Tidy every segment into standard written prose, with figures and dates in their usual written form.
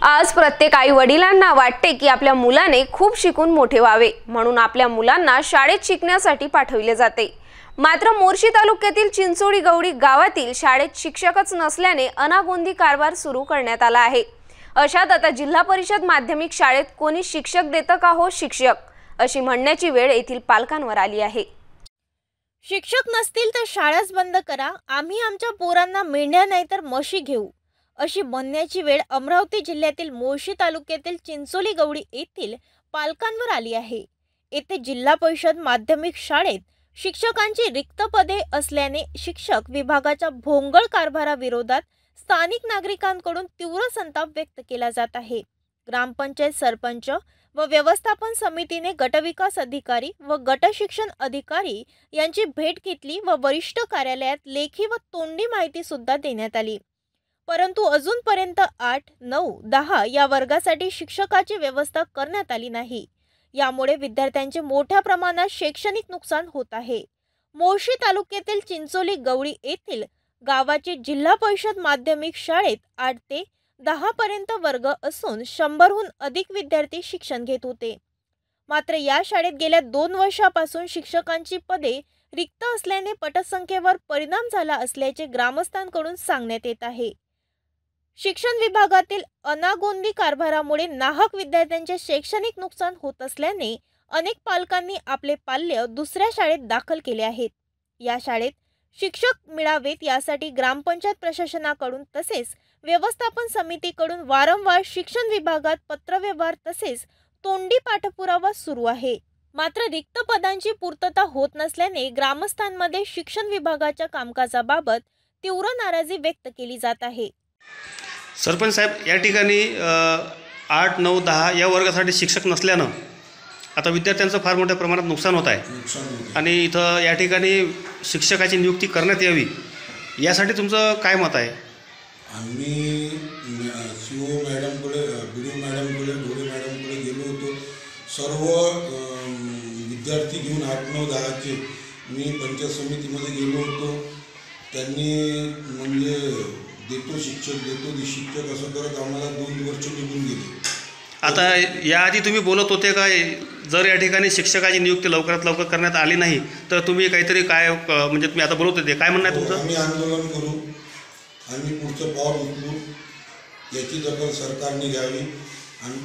आज प्रत्येक आई वडिलांना वाटते की आपल्या मुलाने खूप शिकून मोठे व्हावे, म्हणून आपल्या मुलांना शाळेत शिकण्यासाठी पाठविले जाते। मात्र मोर्शी तालुक्यातील चिंचोळी गवडी गावातील शाळेत शिक्षकच नसल्याने अनागोंदी कारभार सुरू करण्यात आला आहे। अशात आता जिल्हा परिषद माध्यमिक शाळेत कोणी शिक्षक देतं का हो शिक्षक, अशी म्हणण्याची वेळ येथील पालकांवर आली आहे। शिक्षक नसतील तर शाळाच बंद करा, आम्ही आमच्या पोरांना मेंढ्या नाही तर म्हशी घेऊ, अशी म्हणण्याची वेळ अमरावती जिल्ह्यातील मोर्शी तालुक्यातील चिंचोली गवडी येथील पालकांवर आली आहे। येथे जिल्हा परिषद माध्यमिक शाळेत शिक्षकांची रिक्त पदे असल्याने शिक्षक विभागाच्या भोंगळ कारभाराविरोधात स्थानिक नागरिकांकडून तीव्र संताप व्यक्त केला जात आहे। ग्रामपंचायत सरपंच व व्यवस्थापन समितीने गटविकास अधिकारी व गट शिक्षण अधिकारी यांची भेट घेतली व वरिष्ठ कार्यालयात लेखी व तोंडी माहिती सुद्धा देण्यात आली, परंतु अजूनपर्यंत 8, 9, 10 या वर्गासाठी शिक्षकाची व्यवस्था करण्यात आली नाही। यामुळे विद्यार्थ्यांचे मोठ्या प्रमाणात शैक्षणिक नुकसान होत आहे। मोर्शी तालुक्यातील चिंचोली गवडी येथील गावाची जिल्हा परिषद माध्यमिक शाळेत 8 ते 10 पर्यंत वर्ग असून 100हून अधिक विद्यार्थी शिक्षण घेत होते। मात्र या शाळेत गेल्या 2 वर्षापासून शिक्षकांची पदे रिक्त असल्याने पटसंख्येवर परिणाम झाला असल्याचे ग्रामस्थांकडून सांगण्यात येत आहे। शिक्षण विभागातील अनागोंदी कारभारामुळे नाहक विद्यार्थ्यांचे शैक्षणिक नुकसान होत असल्याने अनेक पालकांनी आपले पाल्य दुसऱ्या शाळेत दाखल केले आहेत। या शाळेत शिक्षक मिळावेत यासाठी ग्रामपंचायत प्रशासनाकडून तसेच व्यवस्थापन समितीकडून वारंवार शिक्षण विभागात पत्रव्यवहार तसेच तोंडी पाठपुरावा सुरू आहे। मात्र रिक्त पदांची पूर्तता होत नसल्याने ग्रामस्थांमध्ये शिक्षण विभागाच्या कामकाजाबाबत तीव्र नाराजी व्यक्त केली जात आहे। सरपंच साहेब, या ठिकाणी 8, 9, 10 या वर्गासाठी शिक्षक नसल्यानं आता विद्यार्थ्यांचं फार मोठ्या प्रमाणात नुकसान होत आहे आणि इथं या ठिकाणी शिक्षकाची नियुक्ती करण्यात यावी यासाठी तुमचं काय मत आहे? आम्ही सीओ मॅडमकडे, बीडीओ मॅडमकडे, ढोरे मॅडमकडे गेलो होतो। सर्व विद्यार्थी घेऊन 8, 9, 10चे मी पंचायत समितीमध्ये गेलो होतो। त्यांनी म्हणजे देतो शिक्षक असं करत आम्हाला 2 वर्ष निघून गेले। आता याआधी तुम्ही बोलत होते का जर या ठिकाणी शिक्षकाची नियुक्ती लवकरात लवकर करण्यात आली नाही तर तुम्ही काहीतरी काय म्हणजे तुम्ही आता बोलत होते, काय म्हणणं आहे तुमचं? आम्ही आंदोलन करू, आम्ही पुढचं पाऊल उचलू, याची दखल सरकारने घ्यावी। आणि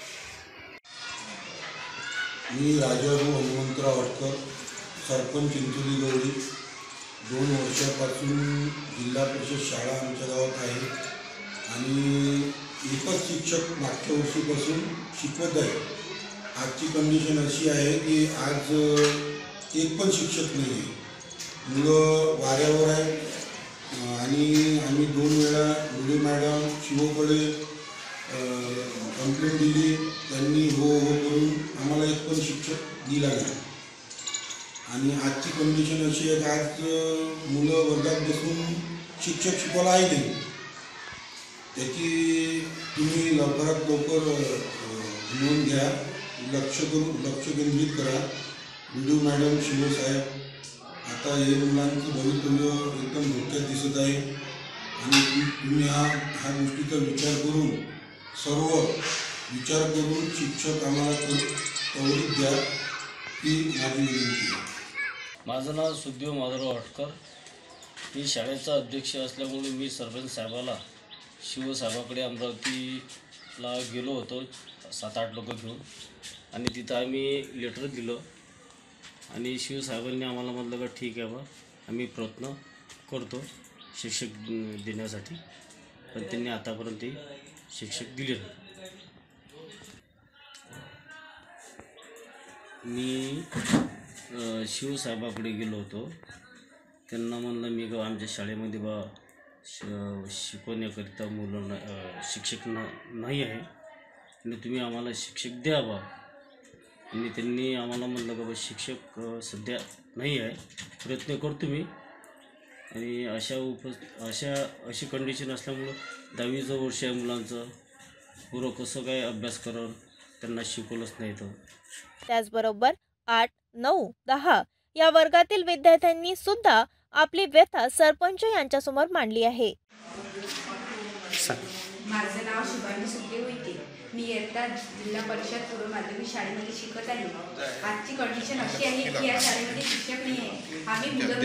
मी राजाभाऊ हनुमंतराव अटकर, सरपंच चिंचोली गवडी, 2 वर्षापासून जिल्हा परिषद शाळा आमच्या गावात आहे आणि एकच शिक्षक मागच्या वर्षीपासून शिकवत आहे। आजची कंडिशन अशी आहे की आज एक पण शिक्षक नाही आहे, मुलं वाऱ्यावर आहे। आणि आम्ही 2 वेळा ढोरे मॅडम शिवोकडे कंप्लेंट दिली, त्यांनी हो करून आम्हाला एक पण शिक्षक दिला नाही। आणि आजची कंडिशन अशी आहे की आज मुलं वर्गात बसून शिक्षक शिकवायला आहे नाही। त्याची तुम्ही लवकरात लवकर नोंद घ्या, लक्ष केंद्रित करा। बीडीओ मॅडम, शिवो साहेब, आता हे मुलांचं भवितव्य एकदम धोक्यात दिसत आहे आणि तुम्ही ह्या गोष्टीचा विचार करून शिक्षक आम्हाला त्वरित द्या ही माझी विनंती आहे। माझं नाव सुखदेव माधवराव अटकर, मी शाळेचा अध्यक्ष असल्यामुळे मी सरपंच साहेबाला शिवसाहेबाकडे अमरावतीला गेलो होतो 7-8 लोक घेऊन आणि तिथं आम्ही लेटर दिलं आणि शिवसाहेबांनी आम्हाला म्हटलं का ठीक आहे बा, आम्ही प्रयत्न करतो शिक्षक देण्यासाठी, पण त्यांनी आतापर्यंत शिक्षक दिले नाही। मी शिवसाहेबाकडे गेलो होतो, त्यांना म्हणलं मी का आमच्या शाळेमध्ये बा शिकवण्याकरिता मुलं शिक्षक नाही आहे आणि तुम्ही आम्हाला शिक्षक द्या बा। आणि त्यांनी आम्हाला म्हणलं का बा शिक्षक सध्या नाही आहे, प्रयत्न करतो मी। आणि अशी कंडिशन असल्यामुळं 10वीचं वर्ष आहे मुलांचं, पुरं कसं काय अभ्यास करून त्यांना शिकवलंच नाही तर। त्याचबरोबर 8, 9, 10 या वर्गातील विद्यार्थ्यांनी सुद्धा आपली व्यथा सरपंच यांच्यासमोर मांडली आहे। माझं नाव शुभांगी सुखदेव मी इयत्ता जिल्हा परिषद पूर्व माध्यमिक शाळेमध्ये शिकत आहे. आजची कंडिशन अशी आहे की या शाळेमध्ये शिक्षक नाही आहे. आम्ही मुलं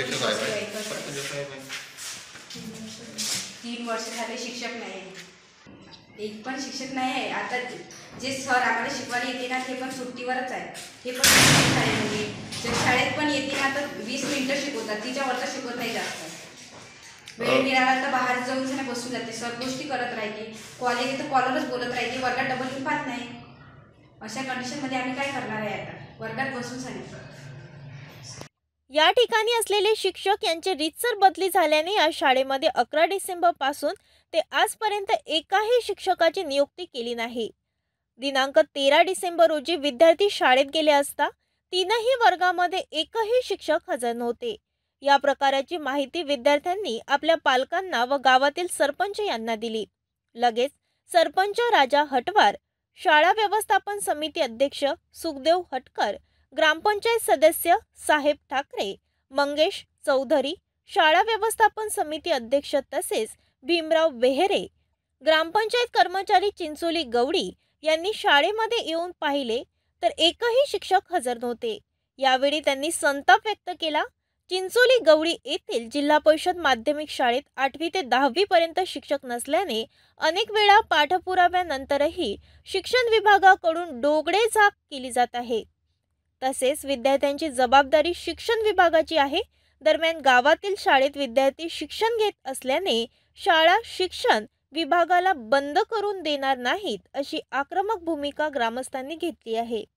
3 वर्ष झाले शिक्षक नाही आहे. एक पण शिक्षक नाही आहे. आता जे सर आम्हाला शिकवायला येते ना ते पण सुट्टीवरच आहे. हे पण शाळेमध्ये शाळेत पण येते ना तर 20 मिनिटं शिकवतात, तिच्यावरचं शिकवत नाही जास्त. वेळ मिळाला तर बाहेर जाऊन बसून जाते. सर गोष्टी करत राहते. कॉलेज येतं कॉलरच बोलत राहते. वर्गात डबल येऊन पाहत नाही. अशा कंडिशनमध्ये आम्ही काय करणार आहे? आता वर्गात बसून सांगितलं. या ठिकाणी असलेले शिक्षक यांचे रीतसर बदली झाल्याने या शाळेमध्ये 11 डिसेंबर पासून ते आजपर्यंत एकाही शिक्षकाची नियुक्ती केली नाही. दिनांक 13 डिसेंबर रोजी विद्यार्थी शाळेत गेले असता 3ही वर्गामध्ये एकही शिक्षक हजर नव्हते. या प्रकाराची माहिती विद्यार्थ्यांनी आपल्या पालकांना व गावातील सरपंच यांना दिली. लगेच सरपंच राजा हटवार, शाळा व्यवस्थापन समिती अध्यक्ष सुखदेव हटकर, ग्रामपंचायत सदस्य साहेब ठाकरे, मंगेश चौधरी, शाळा व्यवस्थापन समिती अध्यक्ष तसेच भीमराव बेहेरे, ग्रामपंचायत कर्मचारी चिंचोली गवडी यांनी शाळेमध्ये येऊन पाहिले तर एकही शिक्षक हजर नव्हते. यावेळी त्यांनी संताप व्यक्त केला. चिंचोली गवडी येथील जिल्हा परिषद माध्यमिक शाळेत 8वी ते 10वी पर्यंत शिक्षक नसल्याने अनेक वेळा पाठपुराव्यानंतरही शिक्षण विभागाकडून डोगडे झाक केली जात आहे. तसेच विद्यार्थ्यांची जबाबदारी शिक्षण विभागाची आहे. दरम्यान गावातील शाळेत विद्यार्थी शिक्षण घेत असल्याने शाळा शिक्षण विभागाला बंद करून देणार नाहीत अशी आक्रमक भूमिका ग्रामस्थांनी घेतली आहे.